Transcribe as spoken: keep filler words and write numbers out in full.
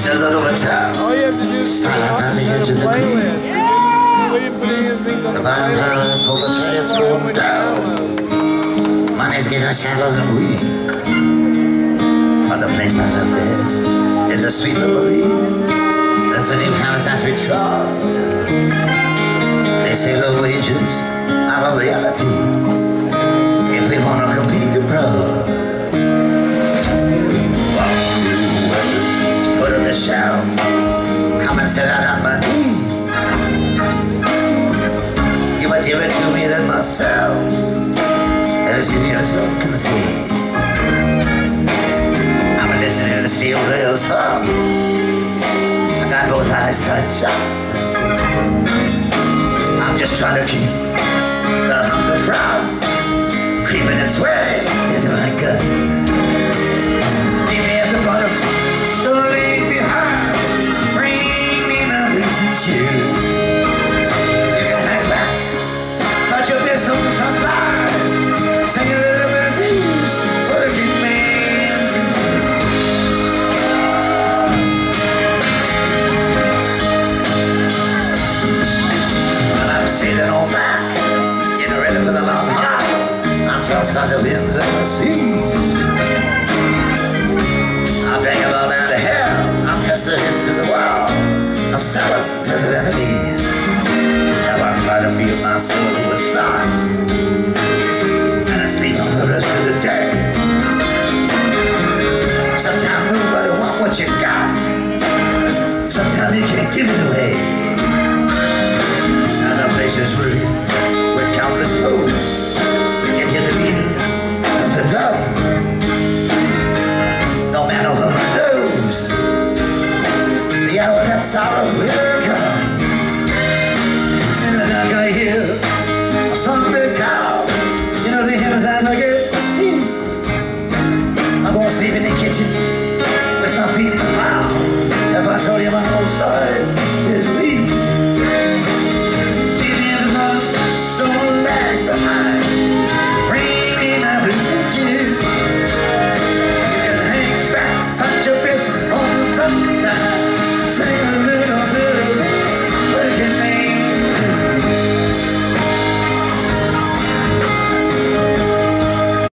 a little bit town. All you have to do is Starting turn on off the the edge of the playlist. creek. We didn't put any of the things on The the vine playlist. power proletariat's going down. Money's getting shallow and weak. But the place I love best is a sweet memory. That's the new kind of things we trod. They say low wages are a reality if we want to compete abroad. Put on the shelf, come and sit down on my knee. You are dearer to me than myself, as you yourself can see. I'm listening to the steel rails thump. I got both eyes tight shut. I'm just trying to keep the hunger from creeping its way into my guts. Meet me at the bottom. Don't leave behind. Bring me my boots and shoes. You can hang back, put your fist on the front line, sing a little bit of these working man blues. When I'm sailing on back, getting ready for the long haul, I'm tossed by the winds and the seas. I'll bring them all down to hell. I'll press their heads to the wall. I'll sell them to their enemies. Now I'll try to feed my soul with thoughts, and I sleep on the rest of the day. Sometimes nobody wants what you got. Sometimes you can't give it away. And the place is rude with countless foes. You can hear the beating of the drum. No matter who knows, the hour that sorrow will come. In the dark I hear a Sunday call. You know the hymns I forget to sleep. I won't sleep in the kitchen with my feet in the plow. If I told you my whole story is weak. Meet me in the morning, don't lag behind. Bring me my boots and shoes. Your best on the front line, sing